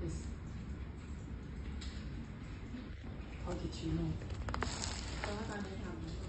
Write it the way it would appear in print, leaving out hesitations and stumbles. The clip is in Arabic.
this cappuccino แต่ว่าตอนนี้ทำ